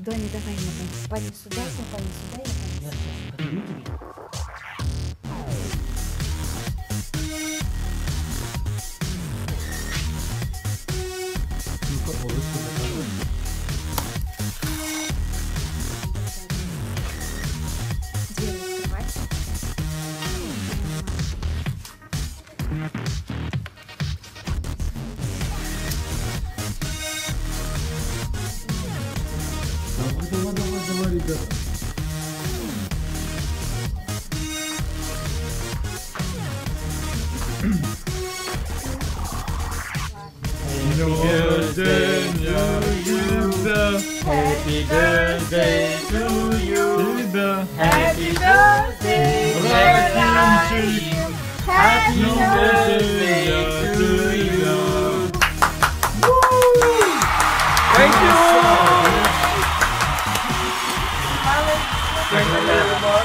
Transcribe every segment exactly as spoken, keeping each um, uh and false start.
Доня, давай, пани сюда, пани сюда. Я сейчас подниму тебе. Давай, давай, давай, ребята. Happy birthday to you. Happy birthday, dear Rahim. Happy birthday to you. Thank you. Thank you very much.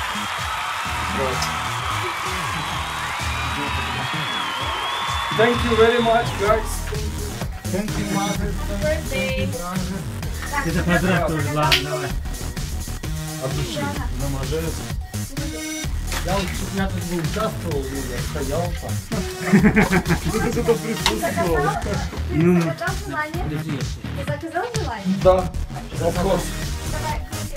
Thank you very much, guys. Thank you, mother. Happy birthday. Это поздравь тоже, ладно, давай. От души. Замажет. Я вот я тут бы участвовал, я стоял там. Ты тут присутствовал. Ну, ты заказал желание? Ты заказал желание? Да, of course. Давай,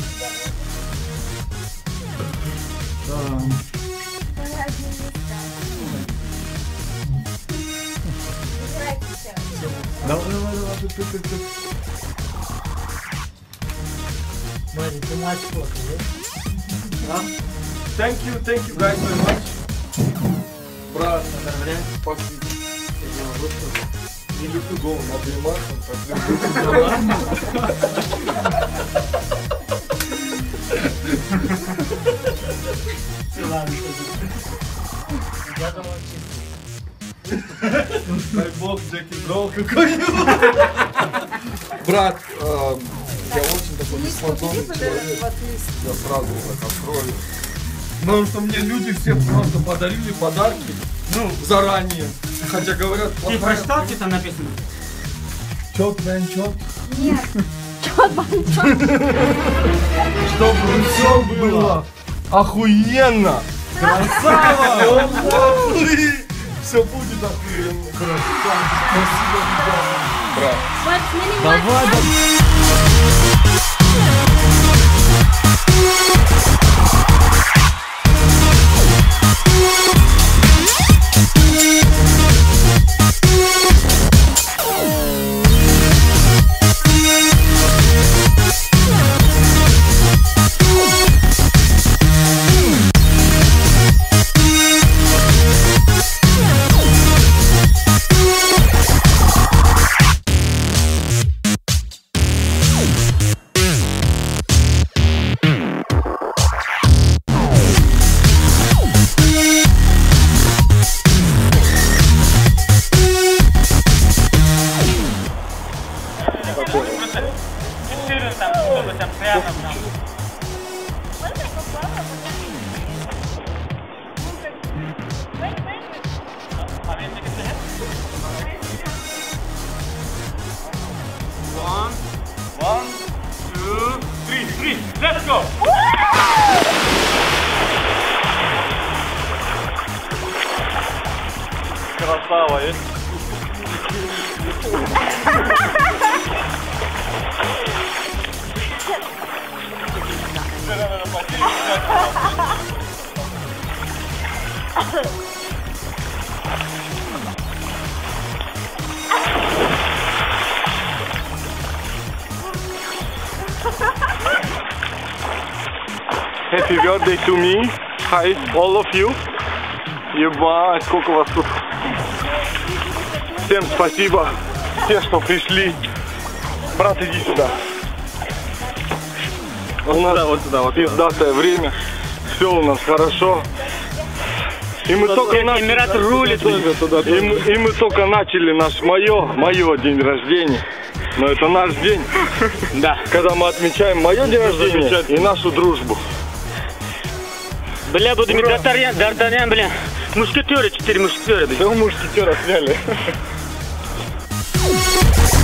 Да. давай одни места. Выбирайте все. Давай, давай, давай, ты, ты, ты, ты. Смотри, ты мать фото, А? Thank you, thank you guys very much. Брат, спасибо. Не люблю голову обнимать, так люблю. Ладно, я думал, чисто. Дай бог, Джеки Дрол какой-нибудь. Брат, э, я очень такой беспонтовый человек. Я сразу так открою. Потому что мне люди все просто подарили подарки, ну, заранее. Хотя говорят, Ты плохая... прочитал, что там написано? Чёт, мэн, чёт. Нет. Чёт, банчёт. Чтобы все было охуенно. Красава! Все будет охуенно. Спасибо, брат. Вот, смени Давай, мать. давай. Там, чтобы там прямо там. One, one, two, three, three, let's go! Красава, есть? Happy birthday to me. Hi, all of you. Ебать, сколько вас тут. Всем спасибо. Все, что пришли. Брат, иди сюда. У нас вот сюда, вот пиздатое время. Все у нас хорошо. И мы только начали. Эмират рулит. И мы, и мы только начали наш мое, мое день рождения. Но это наш день. Да. Когда мы отмечаем мое день рождения и нашу дружбу. Бля, буду Д'Артаньян, Д'Артаньян, бля. Мушкетеры, четыре мушкетера, бля. Все мушкетера сняли.